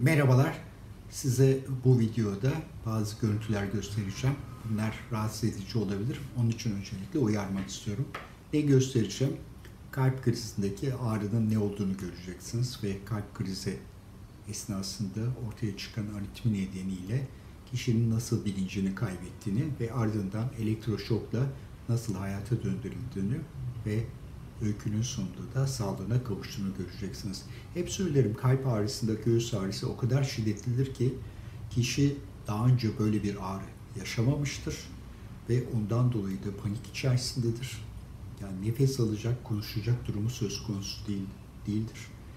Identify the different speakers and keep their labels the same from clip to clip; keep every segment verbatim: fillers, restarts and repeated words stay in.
Speaker 1: Merhabalar. Size bu videoda bazı görüntüler göstereceğim. Bunlar rahatsız edici olabilir. Onun için öncelikle uyarmak istiyorum. Ne göstereceğim? Kalp krizindeki ağrının ne olduğunu göreceksiniz ve kalp krizi esnasında ortaya çıkan aritmi nedeniyle kişinin nasıl bilincini kaybettiğini ve ardından elektroşokla nasıl hayata döndürüldüğünü ve öykünün sonunda da sağlığına kavuştuğunu göreceksiniz. Hep söylerim, kalp ağrısında göğüs ağrısı o kadar şiddetlidir ki kişi daha önce böyle bir ağrı yaşamamıştır ve ondan dolayı da panik içerisindedir. Yani nefes alacak, konuşacak durumu söz konusu değil, değildir.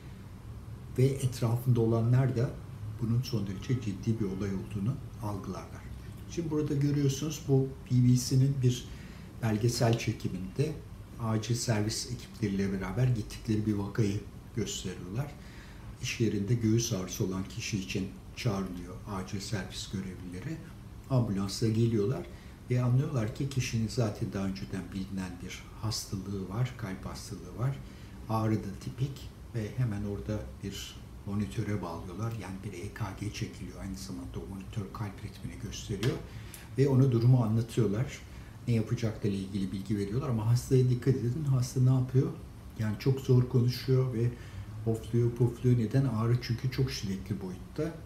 Speaker 1: Ve etrafında olanlar da bunun son derece ciddi bir olay olduğunu algılarlar. Şimdi burada görüyorsunuz, bu B B C'nin bir belgesel çekiminde acil servis ekipleriyle beraber gittikleri bir vakayı gösteriyorlar. İş yerinde göğüs ağrısı olan kişi için çağrılıyor acil servis görevlileri. Ambulansla geliyorlar ve anlıyorlar ki kişinin zaten daha önceden bilinen bir hastalığı var, kalp hastalığı var. Ağrı da tipik ve hemen orada bir monitöre bağlıyorlar. Yani bir E K G çekiliyor. Aynı zamanda o monitör kalp ritmini gösteriyor ve ona durumu anlatıyorlar. Ne yapacaklarıyla ilgili bilgi veriyorlar ama hastaya dikkat edin. Hasta ne yapıyor? Yani çok zor konuşuyor ve ofluyor, pufluyor. Neden? Ağrı çünkü çok şiddetli boyutta.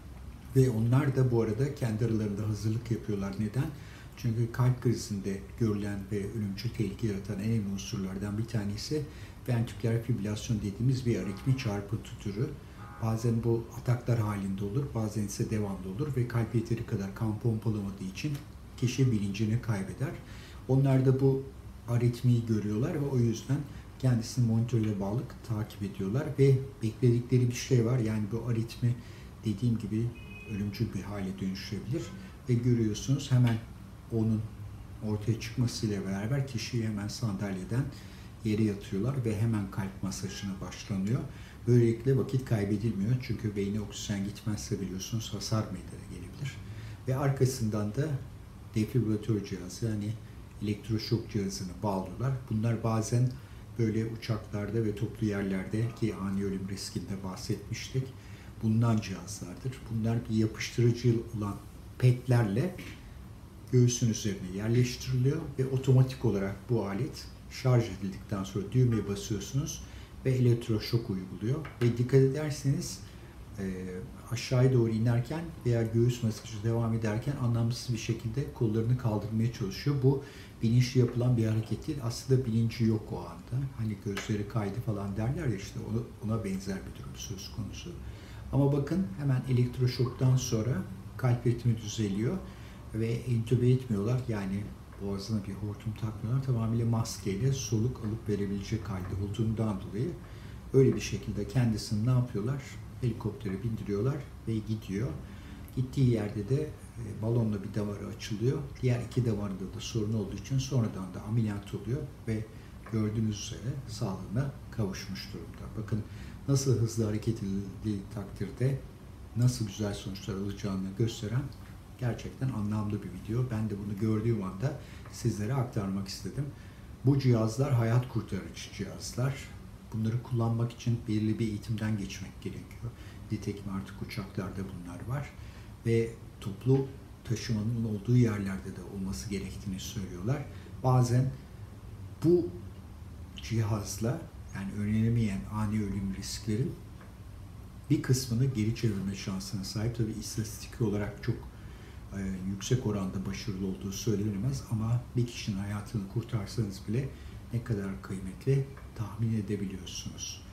Speaker 1: Ve onlar da bu arada kendi aralarında hazırlık yapıyorlar. Neden? Çünkü kalp krizinde görülen ve ölümcül tehlike yaratan en önemli unsurlardan bir tanesi ventriküler fibrilasyon dediğimiz bir aritmi çarpıntı türü. Bazen bu ataklar halinde olur, bazen ise devamlı olur ve kalp yeteri kadar kan pompalamadığı için kişi bilincini kaybeder. Onlar da bu aritmiyi görüyorlar ve o yüzden kendisini monitörle bağlı takip ediyorlar ve bekledikleri bir şey var. Yani bu aritmi dediğim gibi ölümcül bir hale dönüşebilir ve görüyorsunuz hemen onun ortaya çıkmasıyla beraber kişiyi hemen sandalyeden yere yatıyorlar ve hemen kalp masajına başlanıyor. Böylelikle vakit kaybedilmiyor çünkü beyne oksijen gitmezse biliyorsunuz hasar meydana gelebilir. Ve arkasından da defibrilatör cihazı, yani elektroşok cihazını bağlıyorlar. Bunlar bazen böyle uçaklarda ve toplu yerlerde, ki ani ölüm riskinde bahsetmiştik, bulunan cihazlardır. Bunlar bir yapıştırıcı olan petlerle göğsün üzerine yerleştiriliyor ve otomatik olarak bu alet şarj edildikten sonra düğmeye basıyorsunuz ve elektroşok uyguluyor. Ve dikkat ederseniz e, aşağıya doğru inerken veya göğüs masajı devam ederken anlamsız bir şekilde kollarını kaldırmaya çalışıyor. Bu bilinçli yapılan bir hareket değil. Aslında bilinci yok o anda. Hani gözleri kaydı falan derler ya, işte ona, ona benzer bir durum söz konusu. Ama bakın, hemen elektroşoktan sonra kalp ritmi düzeliyor ve entübe etmiyorlar. Yani boğazına bir hortum takmıyorlar. Tamamıyla maskeyle soluk alıp verebilecek halde olduğundan dolayı öyle bir şekilde kendisini ne yapıyorlar? Helikoptere bindiriyorlar ve gidiyor. Gittiği yerde de e, balonla bir damarı açılıyor. Diğer iki damarında da sorun olduğu için sonradan da ameliyat oluyor ve gördüğünüz üzere sağlığına kavuşmuş durumda. Bakın nasıl hızlı hareket edildiği takdirde nasıl güzel sonuçlar alacağını gösteren gerçekten anlamlı bir video. Ben de bunu gördüğüm anda sizlere aktarmak istedim. Bu cihazlar hayat kurtarıcı cihazlar. Bunları kullanmak için belirli bir eğitimden geçmek gerekiyor. Nitekim artık uçaklarda bunlar var. Ve toplu taşımanın olduğu yerlerde de olması gerektiğini söylüyorlar. Bazen bu cihazla, yani önlenemeyen ani ölüm risklerin bir kısmını geri çevirme şansına sahip. Tabii istatistik olarak çok e, yüksek oranda başarılı olduğu söylenemez ama bir kişinin hayatını kurtarsanız bile ne kadar kıymetli tahmin edebiliyorsunuz.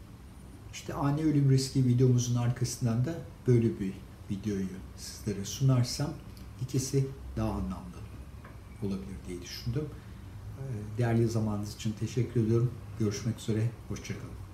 Speaker 1: İşte ani ölüm riski videomuzun arkasından da böyle bir videoyu sizlere sunarsam ikisi daha anlamlı olabilir diye düşündüm. Değerli zamanınız için teşekkür ediyorum. Görüşmek üzere, hoşça kalın.